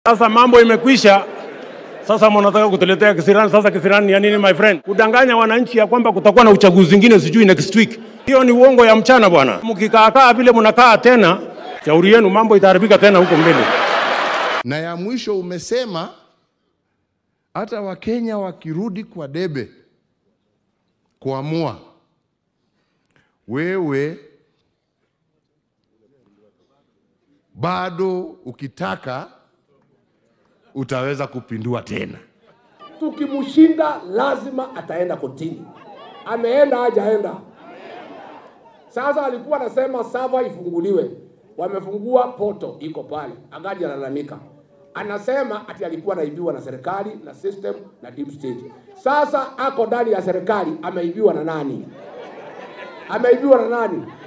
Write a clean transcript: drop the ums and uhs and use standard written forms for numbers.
Sasa mambo imekwisha. Sasa mnataka kutuletea kisirani. Sasa kisirani ya nini my friend? Kudanganya wananchi ya kwamba kutakuwa na uchaguzi mwingine sijui next week. Hiyo ni uongo ya mchana bwana. Mkikaa vile mnakaa tena, shauri yenu mambo itaharibika tena huko mbele. Na ya mwisho umesema hata Wakenya wakirudi kwa debe kuamua, wewe bado ukitaka utaweza kupindua tena. Tukimshinda lazima ataenda kotini. Ameenda hajaenda? Sasa alikuwa anasema sava ifunguliwe. Wamefungua poto iko pale. Agaji analalamika. Anasema ati alikuwa anaibiwa na serikali na system na deep state. Sasa ako ndani ya serikali, ameibiwa na nani? Ameibiwa na nani?